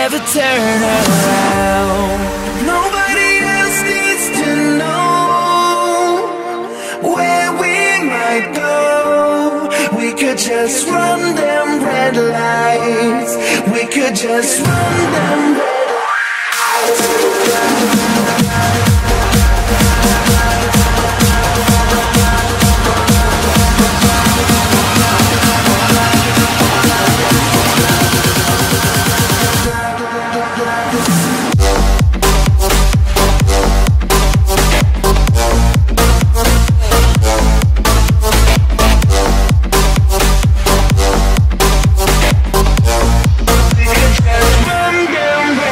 never turn around. Nobody else needs to know where we might go. We could just run them red lights. We could just run them red lights. We could just run them red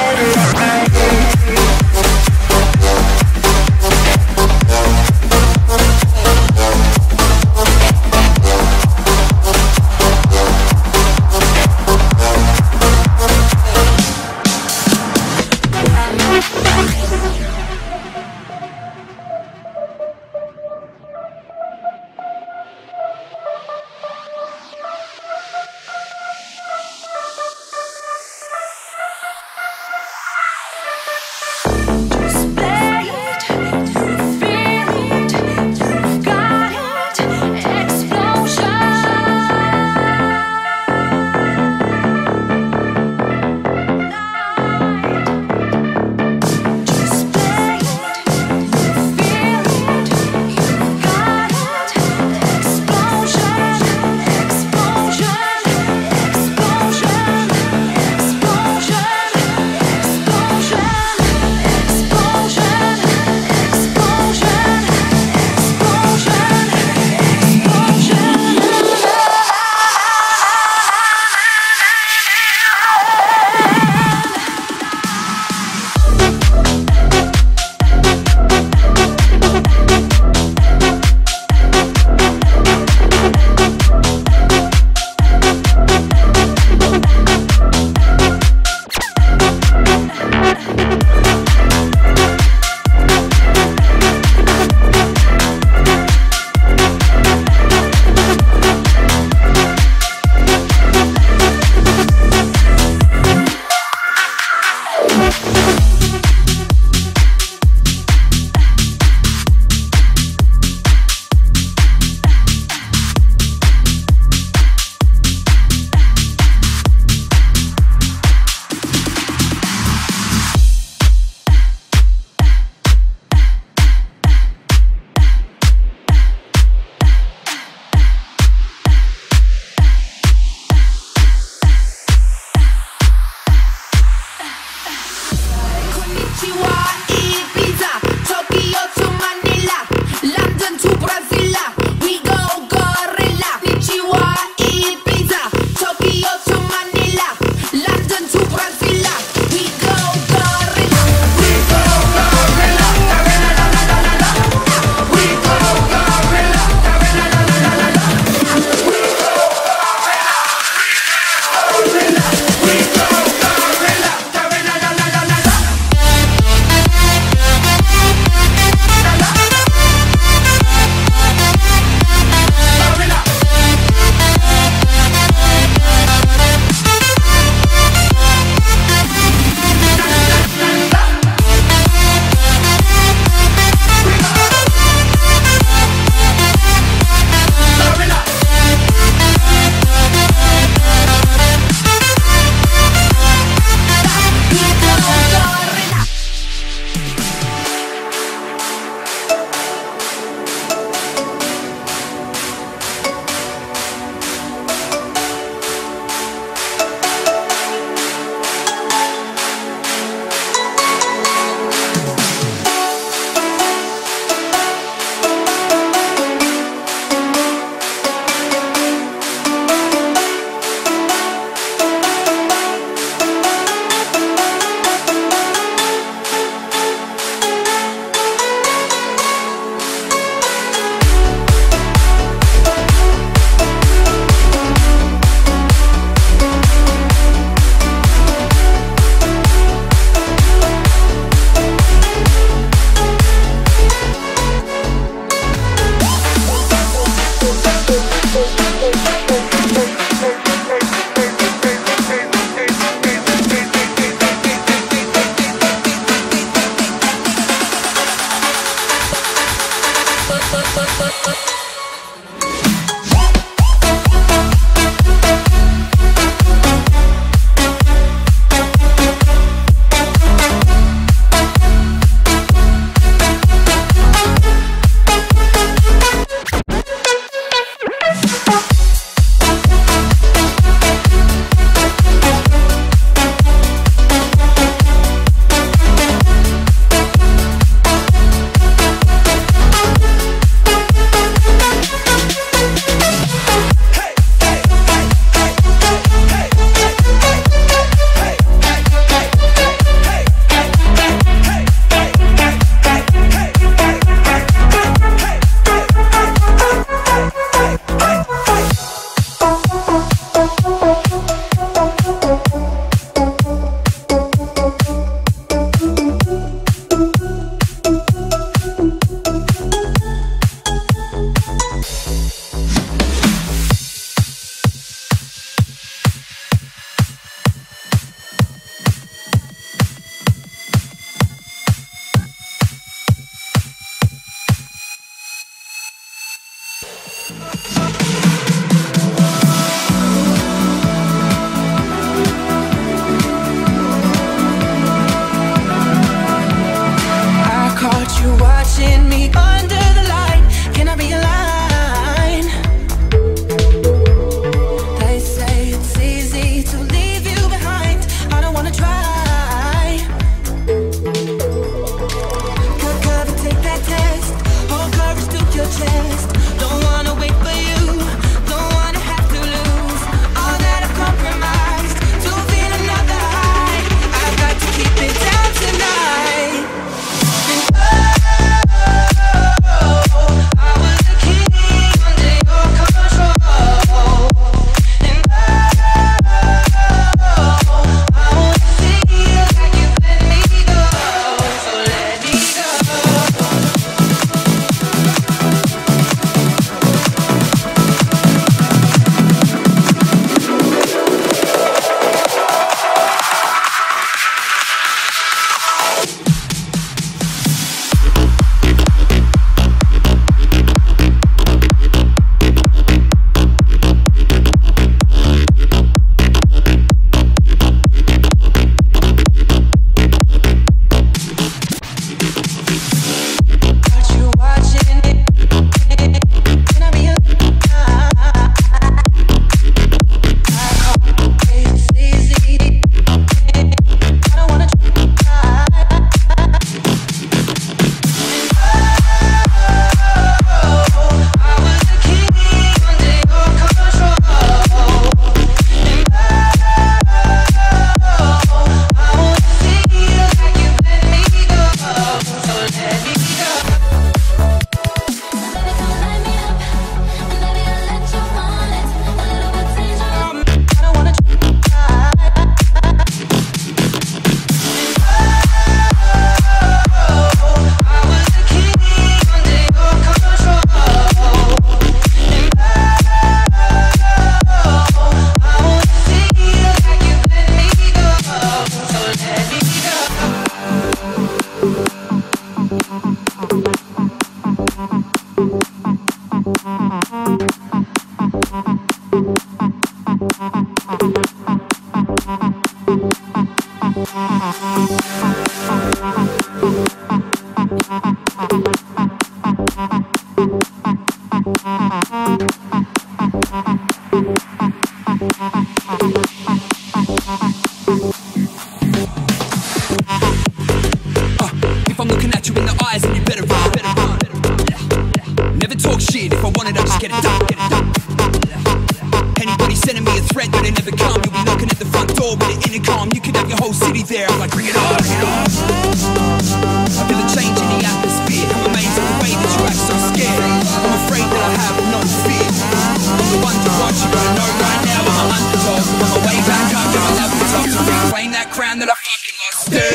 If I'm looking at you in the eyes, then you better run, Never talk shit, if I want it, I just get it done, Anybody sending me a threat, but they never come. You'll be knocking at the front door with an intercom. You could have your whole city there, I'm like, bring it on, bring it on. I feel a change in the atmosphere. I'm amazed at the way that you act so scared. I'm afraid that I have no fear. I'm the one to watch, you gotta know right now I'm an underdog. I'm on my way back up to my laptop to reclaim that crown that I fucking lost it.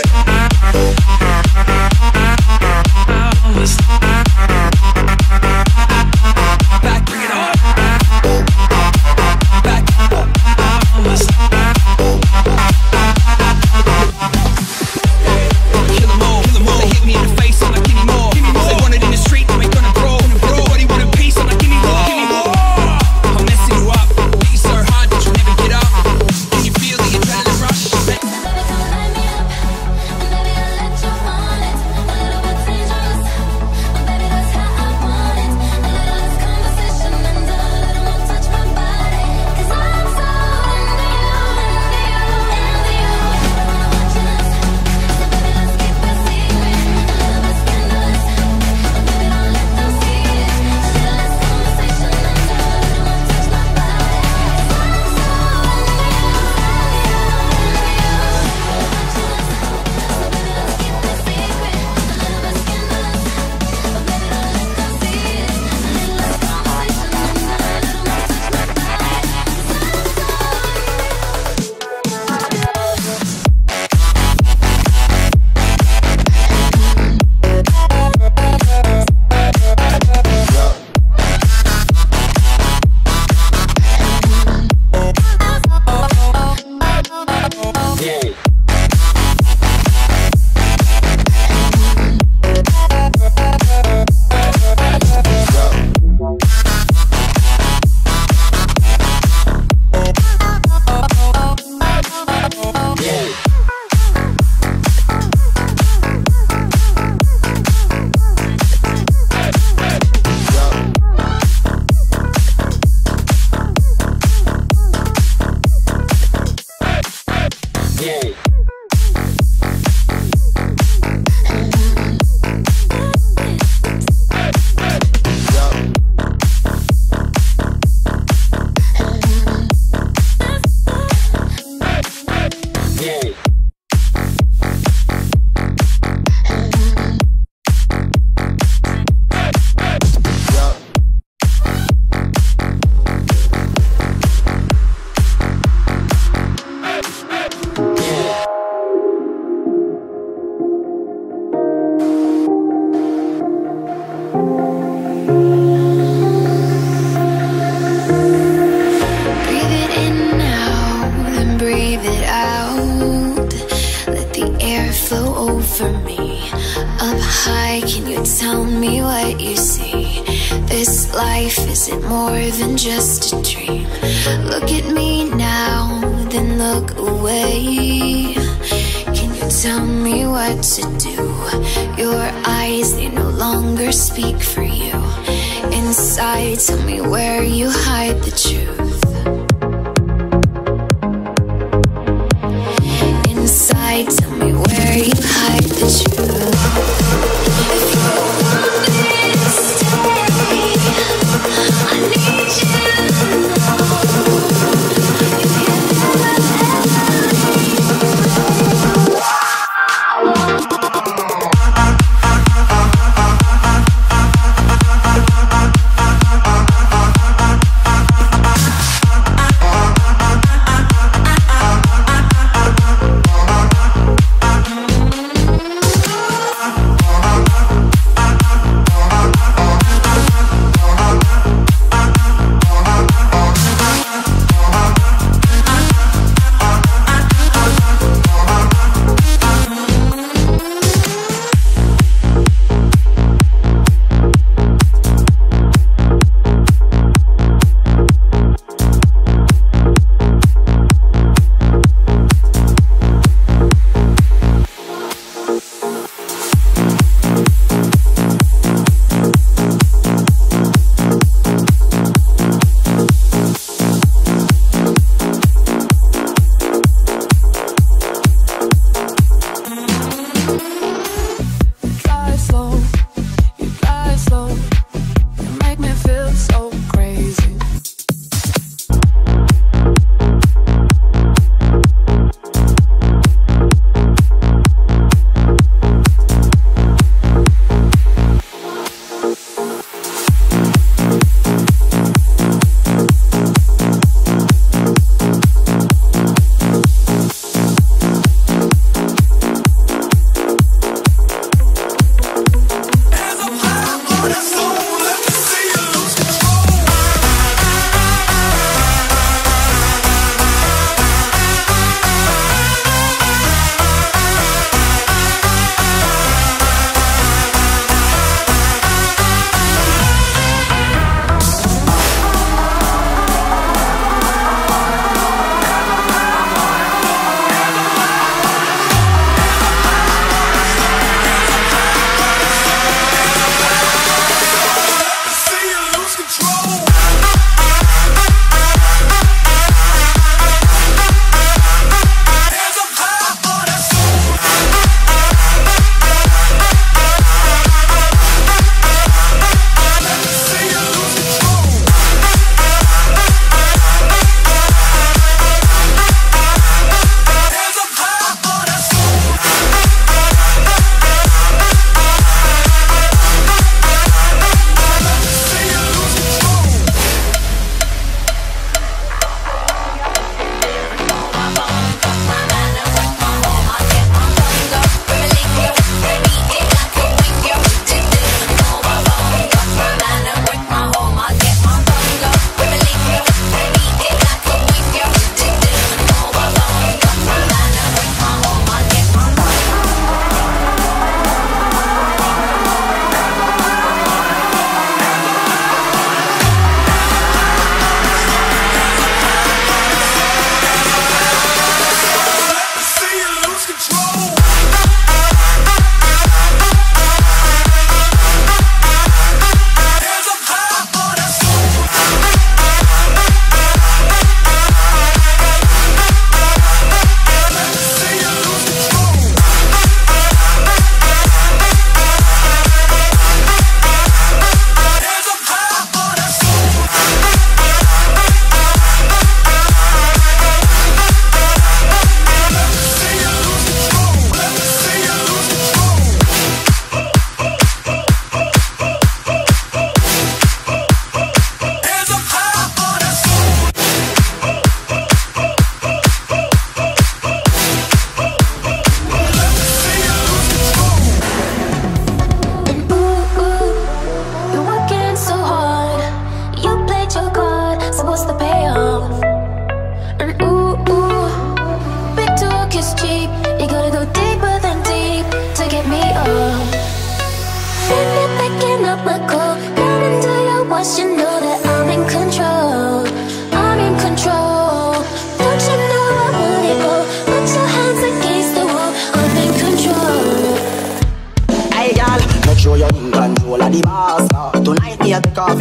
Back, bring it on. Back. Kill them all. They hit me in the face, I'm like, give me more. They want it in the street, they ain't gonna brawl. Everybody want a piece, I'm like, give me more. I'm messing you up, beat you so hard that you'll never get up. Can you feel the adrenaline rush? For me, up high, can you tell me what you see? This life, is it more than just a dream? Look at me now, then look away. Can you tell me what to do? Your eyes, they no longer speak for you. Inside, tell me where you hide the truth. Inside, tell me where you hide the truth. If you want me to stay, I need you to know you can never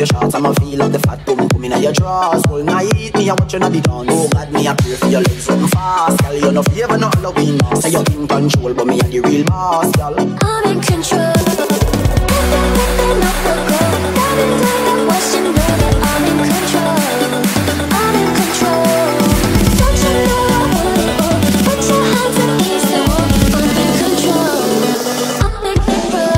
your shots, I'ma feel up the fat boom boom inna your drawers. All night, me a watch you na the dance. Oh God, me a pray for your legs something fast. Girl, you no favor, no Halloween mask. Say you're in control, but me a the real boss, girl. I'm in control. Watch you know that I'm in control. I'm in control. Don't you know? Put your hands up easy. I'm in control. I'm in control.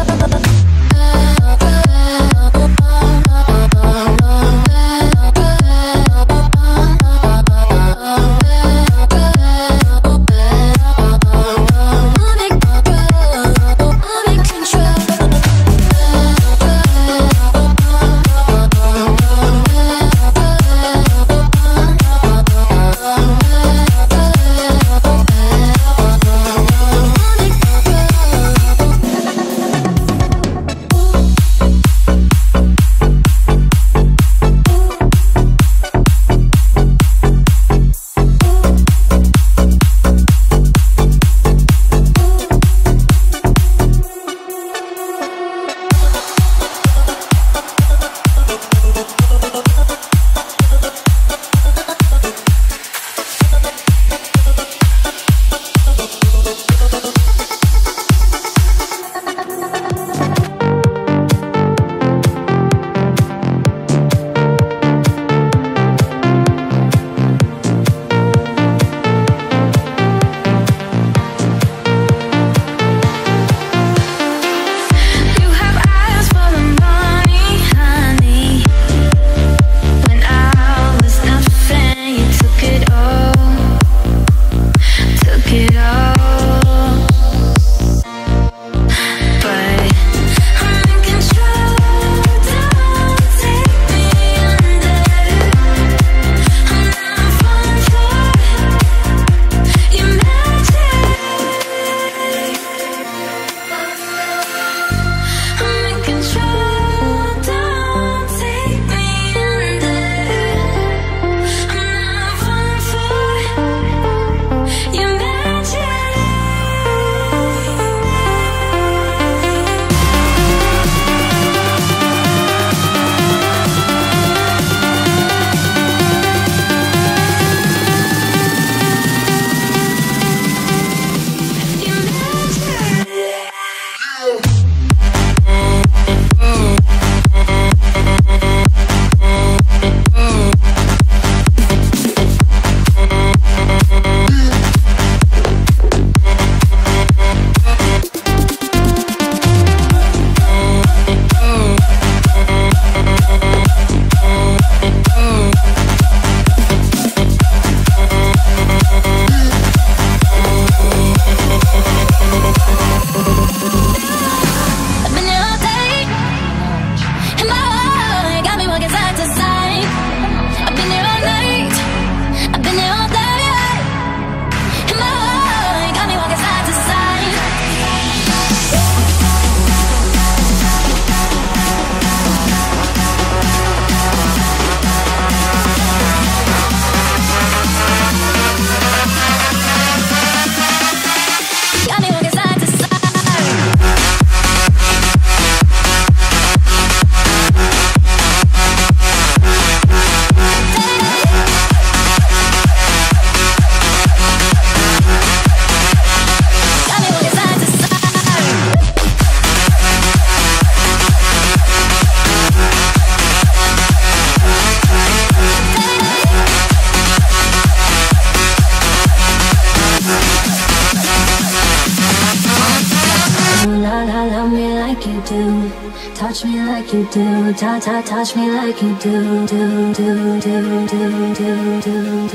Touch me like you do, touch me like you do, do, do, do, do, do, do,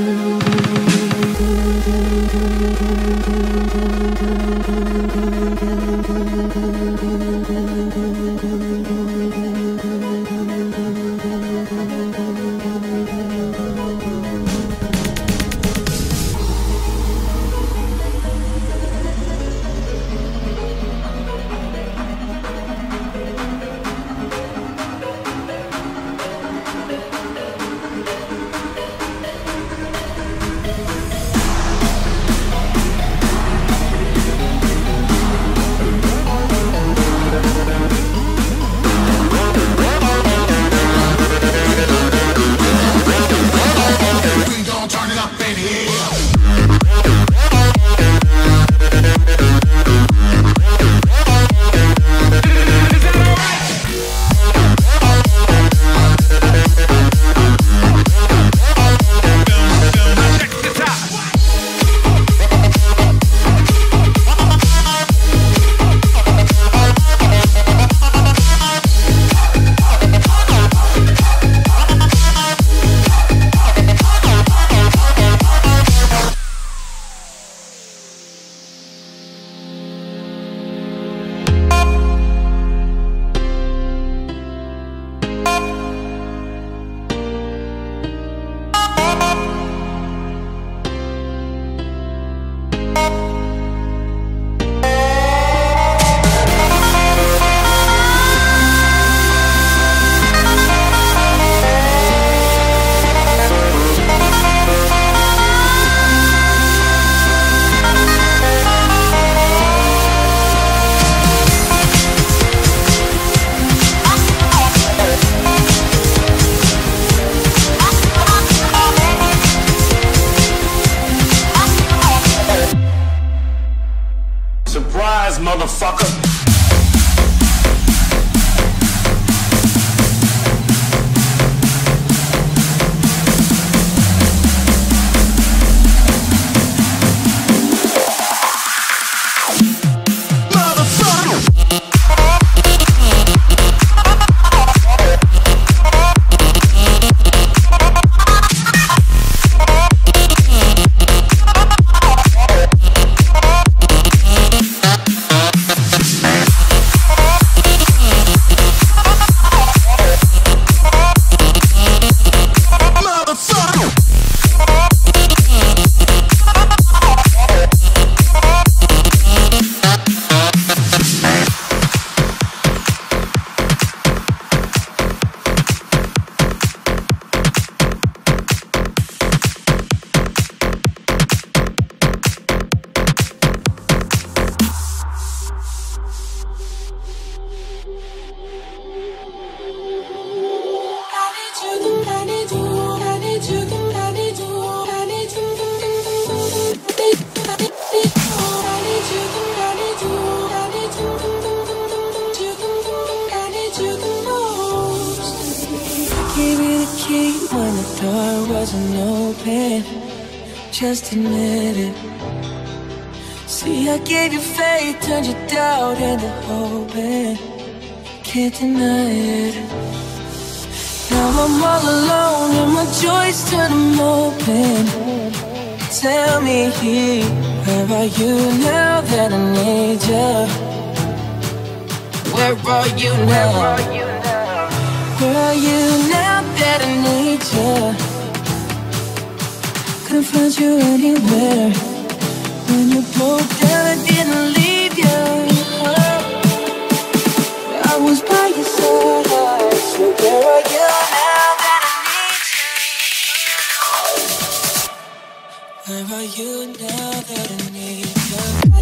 motherfucker. Just admit it. See, I gave you faith, turned your doubt into hope, and can't deny it. Now I'm all alone and my joys turn them open. Tell me, where are you now that I need you? Where are you now? Where are you now that I need you? Couldn't find you anywhere. When you broke down, I didn't leave you. I was by your side. So where are you now that I need you? Where are you now that I need you?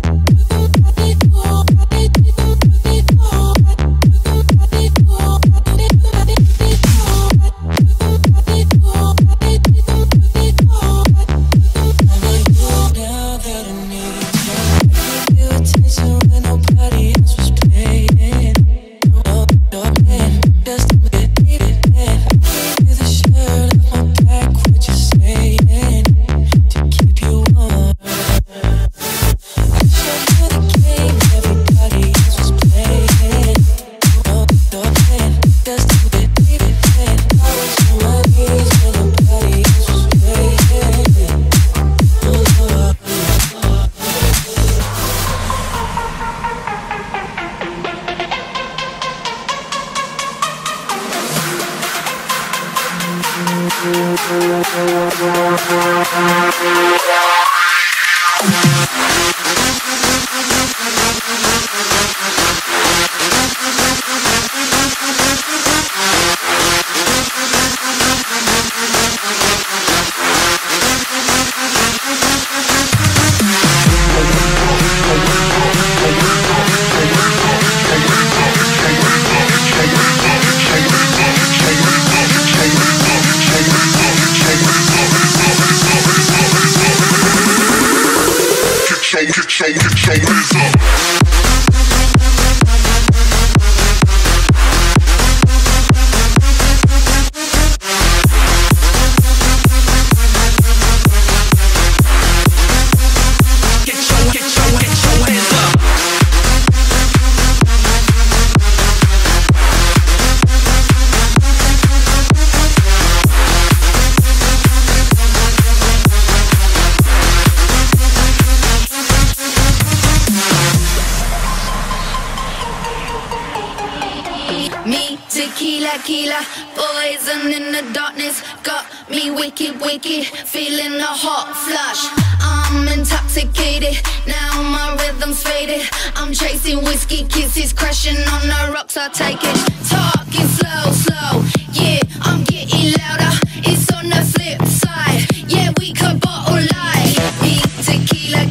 Tequila, poison in the darkness. Got me wicked, feeling a hot flush. I'm intoxicated, now my rhythm's faded. I'm chasing whiskey kisses, crashing on the rocks, I take it. Talking slow, yeah, I'm getting louder. It's on the flip side, yeah, we could bottle light. Me, tequila,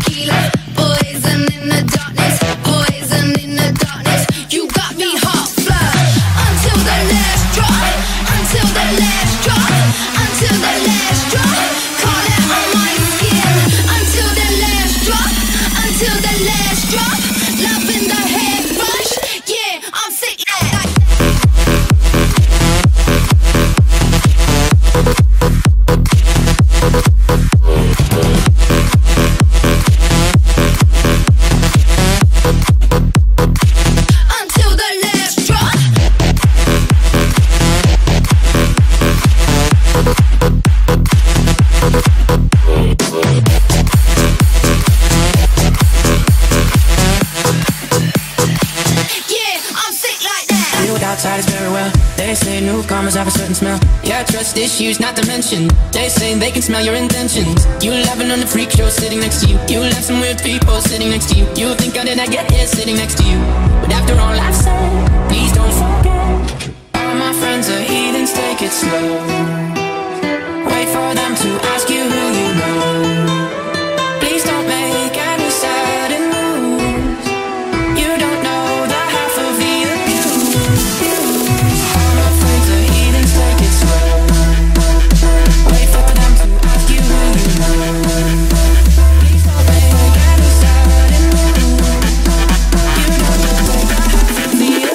poison in the darkness, poison in the darkness. You got me hot flush, until the last drop, until the last drop, until the last drop. Call it on my skin, until the last drop, until the last drop. Love in the Outside is very well. They say newcomers have a certain smell. Yeah, trust issues not to mention. They say they can smell your intentions. You'll have an on the freak show sitting next to you. You'll have some weird people sitting next to you. You think how did I get here sitting next to you? But after all I've said, please don't forget. All my friends are heathens, take it slow. Wait for them to ask you who you know. Please don't make any sudden moves. You don't know the half of the abuse. All my friends are heathens, take it slow. Wait for them to ask you who you know. Please don't make any sudden moves. You don't know the half of the abuse.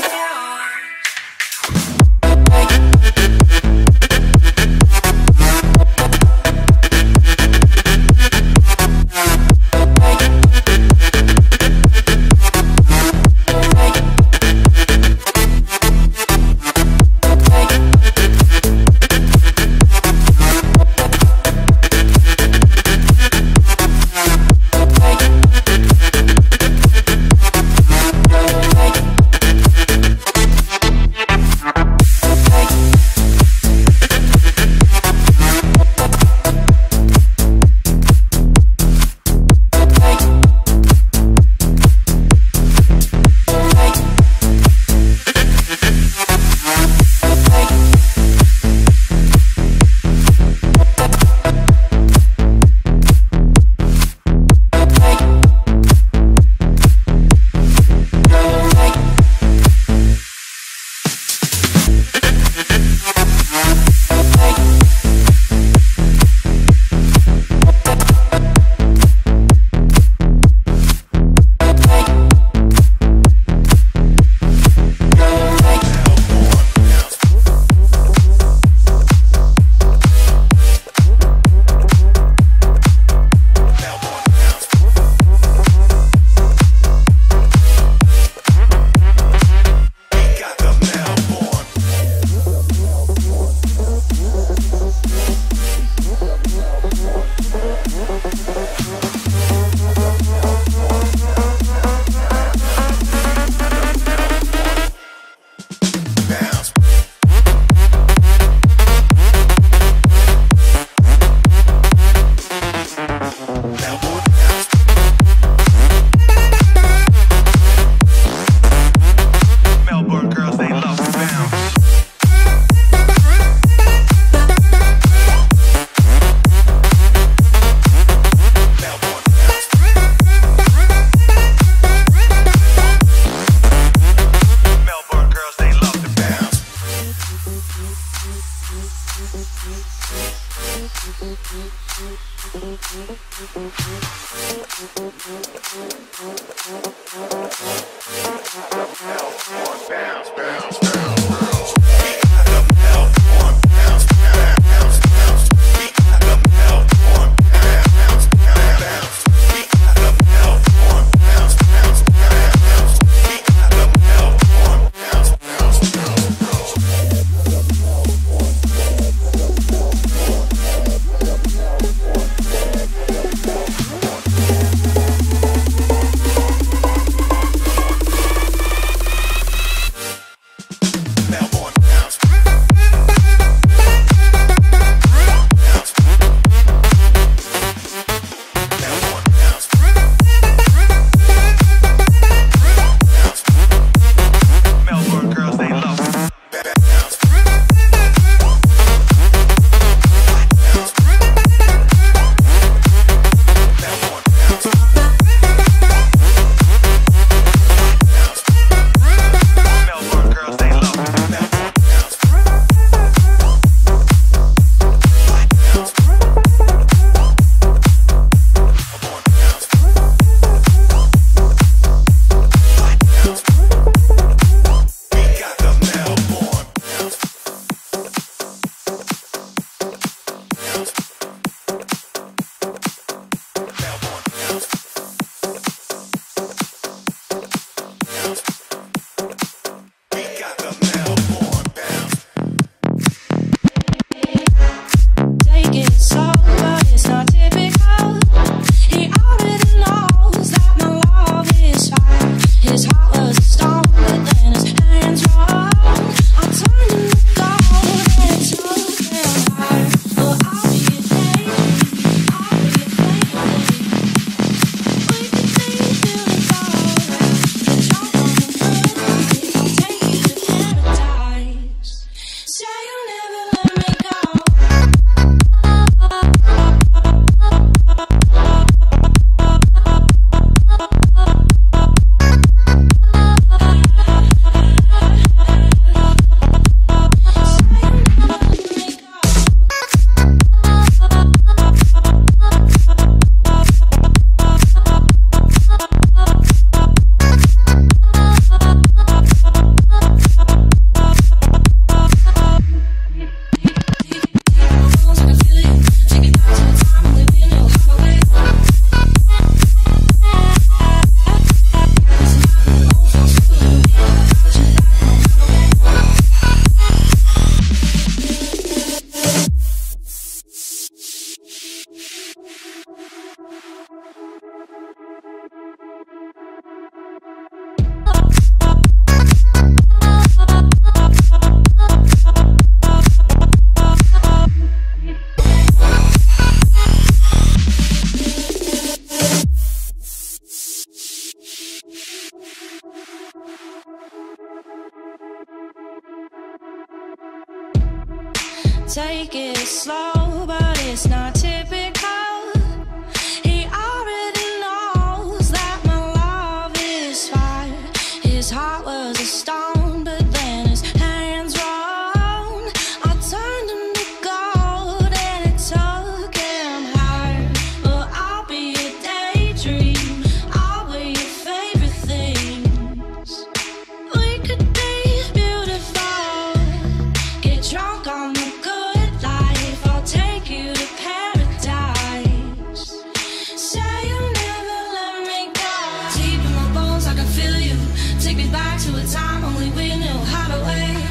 take it slow, but it's not typical. He already knows that my love is fire. His heart was a stone, but then his hands rolled. I turned him to gold and it took him higher. But I'll be a daydream, I'll be your favorite things. We could be beautiful, get drunk on the good life. I'll take you to paradise. Say you'll never let me go. Deep in my bones, I can feel you. Take me back to a time only we knew how to wait.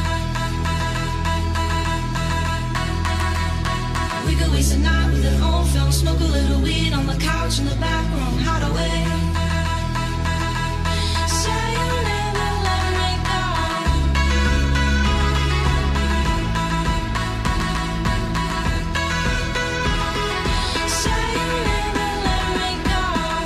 We could waste a night with an old film, smoke a little weed on the couch in the back room, how to wait. Say you'll never let me go. Say you'll never let me go.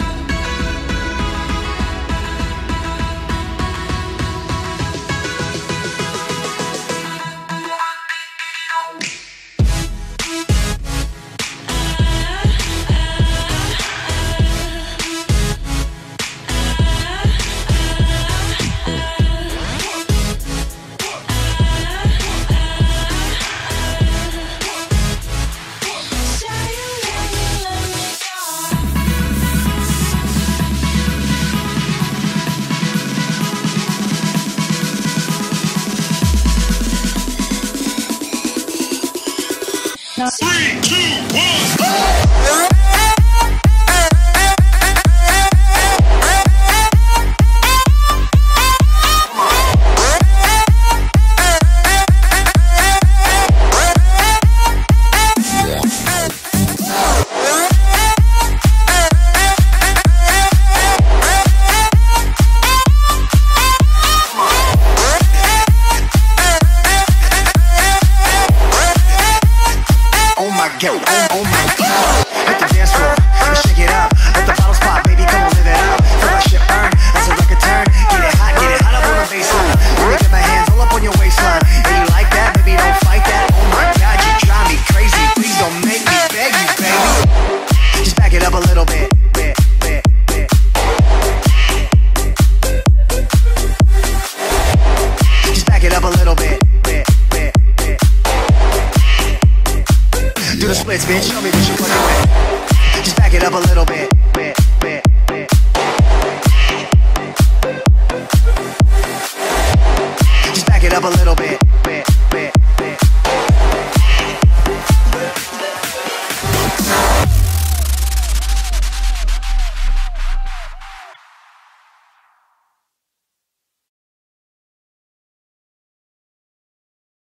Say you'll never let me go. Oh my god, oh my god. Hit the dance floor, let's shake it up. Let the bottles pop, baby, come on, live it up. Feel my shit burn, that's a record turn. Get it hot up on the baseline. Let me get my hands all up on your waistline. And you like that, baby, don't fight that. Oh my god, you drive me crazy. Please don't make me beg you, baby. Just back it up a little bit. Just back it up a little bit. Do the splits, bitch. Show me what you're working with. Just back it up a little bit. Just back it up a little bit.